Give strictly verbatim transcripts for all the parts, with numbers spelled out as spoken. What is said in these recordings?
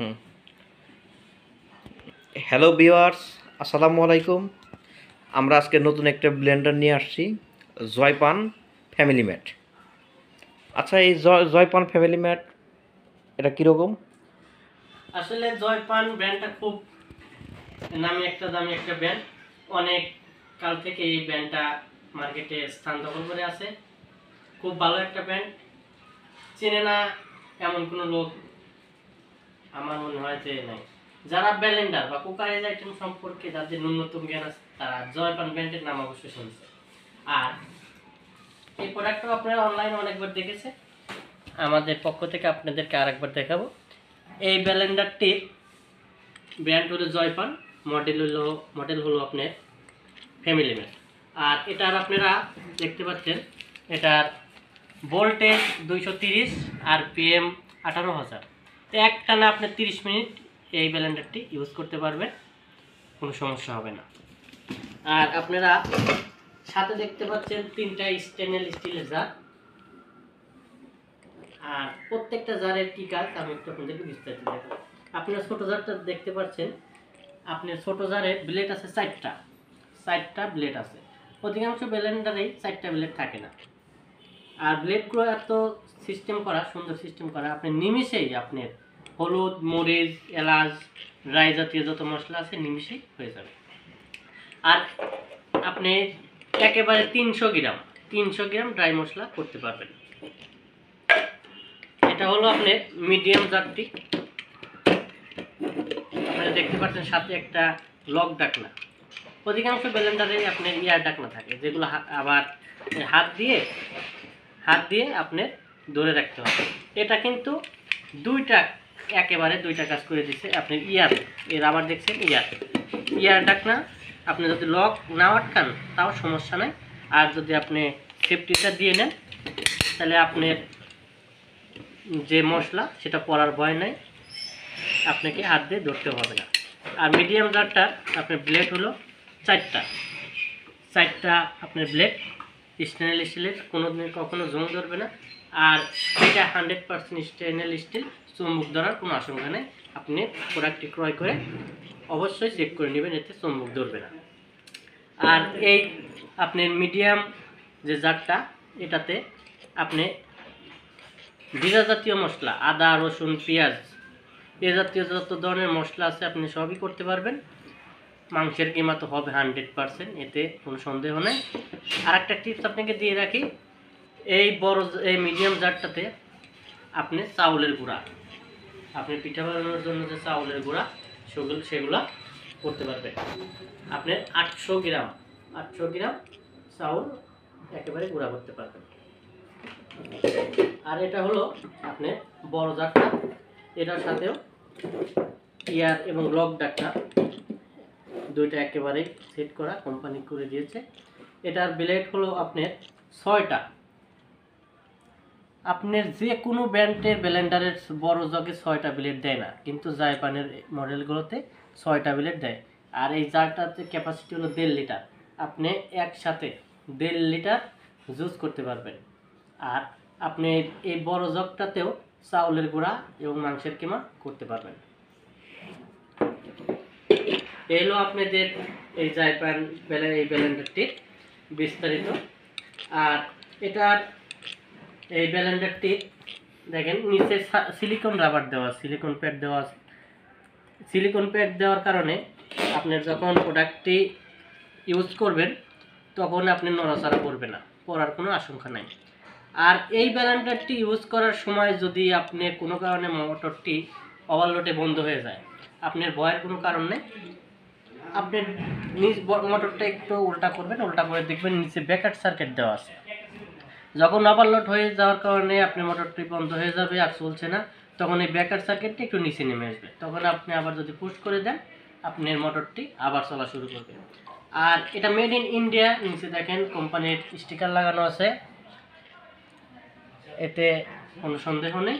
হুম hello viewers, আসসালামু আলাইকুম। আমরা আজকে নতুন একটা ব্লেন্ডার নিয়ে আসছি, জয়পান ফ্যামিলি ম্যাট। আচ্ছা, এই জয় জয়পান ফ্যামিলি ম্যাট এটা কীরকম? আসলে জয়পান ব্র্যান্ডটা খুব নামি একটা দামি একটা ব্র্যান্ড। অনেক কাল থেকে এই ব্র্যান্ডটা মার্কেটে স্থান দখল করে আছে। খুব ভালো একটা ব্র্যান্ড, চেনে না এমন কোনো লোক আমার মনে হয় যে নাই। যারা ব্লেন্ডার বা কুকারেজ আইটেম সম্পর্কে যাদের ন্যূনতম জ্ঞান আছে তারা জয়পান ব্র্যান্ডের নাম অবশ্যই শুনছে। আর এই প্রোডাক্টটা আপনারা অনলাইনে অনেকবার দেখেছে, আমাদের পক্ষ থেকে আপনাদেরকে আরেকবার দেখাবো। এই ব্লেন্ডারটির ব্র্যান্ড হলো জয়পান, মডেল হলো মডেল হলো আপনার ফ্যামিলি ম্যাট। আর এটার আপনারা দেখতে পাচ্ছেন এটার ভোল্টেজ দুইশো তিরিশ আর পিএম আঠারো হাজার। এক টানা আপনি তিরিশ মিনিট এই ব্লেন্ডারটি ইউজ করতে পারবেন, কোনো সমস্যা হবে না। আর আপনারা সাথে দেখতে পাচ্ছেন তিনটা স্টেনলেস স্টিলের জার। আর প্রত্যেকটা জারের কি কাজ আমি একটু আপনাদেরকে বিস্তারিত দেখাবো। আপনারা ছোট জারটা দেখতে পাচ্ছেন, আপনার ছোট জারে ব্লেড আছে চারটা, চারটা ব্লেড আছে। অধিকাংশ ব্লেন্ডারেই চারটা ব্লেড থাকে না। আর ব্লেডগুলো এত সিস্টেম করা, সুন্দর সিস্টেম করা, আপনি নিমিষেই আপনার হলুদ, মরিচ, এলাচ, ড্রাই জাতীয় যত মশলা আছে নিমিষেই হয়ে যাবে। আর আপনি একেবারে তিনশো গ্রাম তিনশো গ্রাম ড্রাই মশলা করতে পারবেন। এটা হলো আপনার মিডিয়াম জারটি, আপনারা দেখতে পাচ্ছেন সাথে একটা লক ডাকনা। অধিকাংশ ব্লেন্ডারে আপনার ইয়ার ডাকনা থাকে, যেগুলো আবার হাত দিয়ে হাত দিয়ে আপনার ধরে রাখতে হবে। এটা কিন্তু দুইটা, একেবারে দুইটা কাজ করে দিচ্ছে। আপনি ইয়ার এর আবার দেখছেন ইয়ার ইয়ার ডাকনা, আপনি যদি লক না আটকান তাও সমস্যা নাই। আর যদি আপনি সেফটিটা দিয়ে নেন তাহলে আপনার যে মশলা সেটা পড়ার ভয় নাই, আপনাকে হাত দিয়ে ধরতে হবে না। আর মিডিয়াম জারটা আপনার ব্লেড হলো চারটা, চারটা আপনার ব্লেড স্টেনলেস স্টিলের, কোনো দিন কখনো জং ধরবে না। আর এটা হান্ড্রেড পার্সেন্ট স্টেনলেস স্টিল, চুম্বক ধরার কোনো আশঙ্কা নেই। আপনি প্রোডাক্টটি ক্রয় করে অবশ্যই চেক করে নেবেন, এতে চুম্বক ধরবে না। আর এই আপনার মিডিয়াম যে জারটা, এটাতে আপনি জিরা জাতীয় মশলা, আদা, রসুন, পেঁয়াজ, এ জাতীয় যত ধরনের মশলা আছে আপনি সবই করতে পারবেন। মাংসের কিমা তো হবে হান্ড্রেড পারসেন্ট, এতে কোনো সন্দেহ নেই। আর একটা টিপস আপনাকে দিয়ে রাখি, এই বড় এই মিডিয়াম জারটাতে আপনি চাউলের গুঁড়া, আপনি পিঠা বানানোর জন্য যে চাউলের গুঁড়া সেগুলো সেগুলো করতে পারবেন। আপনি আটশো গ্রাম আটশো গ্রাম চাউল একেবারে গুঁড়া করতে পারবেন। আর এটা হলো আপনার বড় জারটা, এটার সাথেও ইয়ার এবং লক ডাকটা দুইটা একেবারেই সেট করা, কোম্পানি করে দিয়েছে। এটার ব্লেড হলো আপনার ছয়টা। আপনার যে কোনো ব্র্যান্ডের ব্লেন্ডারের বড় জগে ছয়টা ব্লেড দেয় না, কিন্তু জয়পানের মডেলগুলোতে ছয়টা ব্লেড দেয়। আর এই জারটাতে ক্যাপাসিটি হলো দেড় লিটার, আপনি একসাথে দেড় লিটার জুস করতে পারবেন। আর আপনি এই বড় জগটাতেও চাউলের গুঁড়া এবং মাংসের কিমা করতে পারবেন। এই হলো আপনাদের এই জয়পান এই ব্লেন্ডারটির বিস্তারিত। আর এটার এই ব্লেন্ডারটি দেখেন নিচে সিলিকন রাবার দেওয়া, সিলিকন প্যাড দেওয়া আছে। সিলিকন প্যাড দেওয়ার কারণে আপনার যখন প্রোডাক্টটি ইউজ করবেন তখন আপনি নড়াচড়া করবে না, পড়ার কোনো আশঙ্কা নাই। আর এই ব্লেন্ডারটি ইউজ করার সময় যদি আপনি কোনো কারণে মোটরটি ওভারলোডে বন্ধ হয়ে যায়, আপনার ভয়ের কোনো কারণ নেই। আপনি নিজ মোটরটা একটু উল্টা করবেন, উল্টা করে দেখবেন নিচে ব্যাকআপ সার্কিট দেওয়া আছে। যখন ওভারলোড হয়ে যাওয়ার কারণে আপনি মোটরটি বন্ধ হয়ে যাবে আর চলছে না, তখন এই ব্যাকআপ সার্কিটটি একটু নিচে নেমে আসবে। তখন আপনি আবার যদি পুশ করে দেন আপনার মোটরটি আবার চলা শুরু করবে। আর এটা মেড ইন ইন্ডিয়া, নিচে দেখেন কোম্পানির স্টিকার লাগানো আছে, এতে কোনো সন্দেহ নেই।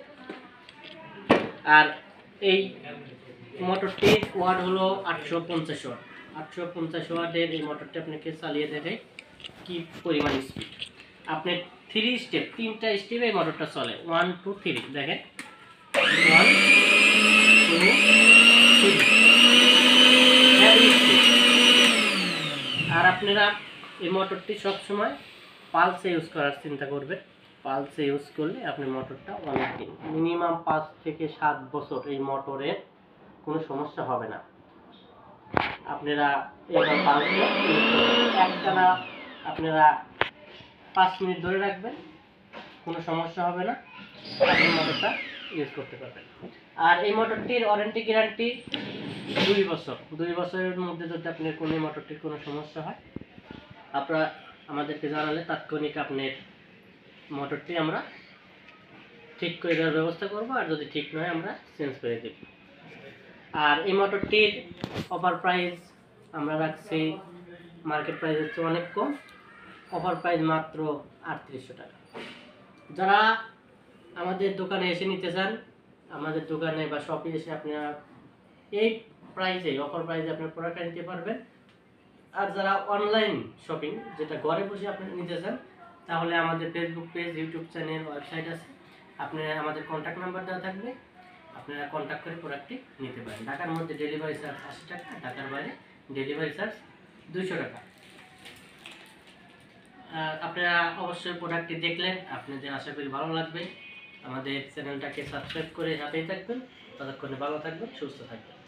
আর এই মোটরটির ওয়াট হলো আটশো পঞ্চাশ ওয়াট। আটশো পঞ্চাশ ওয়াটের এই মোটরটি আপনাকে চালিয়ে দেখে কি পরিমাণ স্পিড। আপনি থ্রি স্টেপ, তিনটা স্টেপে এই মোটরটা চলে, ওয়ান টু থ্রি দেখেন, ওয়ান আপনারা এই মোটরটি সবসময় পালসে ইউজ করার চিন্তা করবেন। পালসে ইউজ করলে আপনি মোটরটা অনেকদিন, মিনিমাম পাঁচ থেকে সাত বছর এই মোটরের কোনো সমস্যা হবে না। আপনারা এবার পালসে ইউজ করবেন, একটানা আপনারা পাঁচ মিনিট ধরে রাখবেন, কোনো সমস্যা হবে না, আপনি মোটরটা ইউজ করতে পারবেন। আর এই মোটরটির ওয়ারেন্টি গ্যারান্টি দুই বছর। দুই বছরের মধ্যে যদি আপনার কোনো মোটরটির কোনো সমস্যা হয়, আপনারা আমাদেরকে জানালে তাৎক্ষণিক আপনার মোটরটি আমরা ঠিক করে দেওয়ার ব্যবস্থা করব, আর যদি ঠিক নয় আমরা চেঞ্জ করে দেব। আর এই মোটরটির অফার প্রাইস আমরা রাখছি মার্কেট প্রাইস হচ্ছে অনেক কম, অফার প্রাইস মাত্র আটত্রিশশো টাকা। যারা আমাদের দোকানে এসে নিতে চান, আমাদের দোকানে বা শপে এসে আপনারা এই প্রাইসে, অফার প্রাইসে আপনার প্রোডাক্টটা নিতে পারবেন। আর যারা অনলাইন শপিং, যেটা ঘরে বসে আপনি নিতে চান, তাহলে আমাদের Facebook page, YouTube channel, website আছে, আপনারা আমাদের কন্ট্যাক্ট নাম্বার দেওয়া থাকবে, আপনারা কন্ট্যাক্ট করে প্রোডাক্টটি নিতে পারেন। ঢাকার মধ্যে ডেলিভারি চার্জ আশি টাকা, ঢাকার বাইরে ডেলিভারি চার্জ দুইশো টাকা। আপনারা অবশ্যই প্রোডাক্টটি দেখলেন, আপনাদের আশা করি ভালো লাগবে। আমাদের চ্যানেলটাকে সাবস্ক্রাইব করে সাথেই থাকবেন। ততক্ষণে ভালো থাকবেন, সুস্থ থাকবেন।